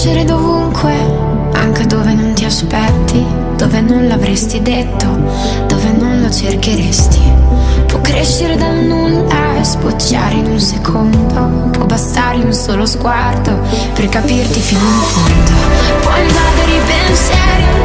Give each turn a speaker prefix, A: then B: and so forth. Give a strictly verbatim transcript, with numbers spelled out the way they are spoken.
A: crescere dovunque, anche dove non ti aspetti, dove non l'avresti detto, dove non lo cercheresti. Può crescere dal nulla e sbocciare in un secondo, può bastargli un solo sguardo per capirti fino in fondo. Può invadere i pensieri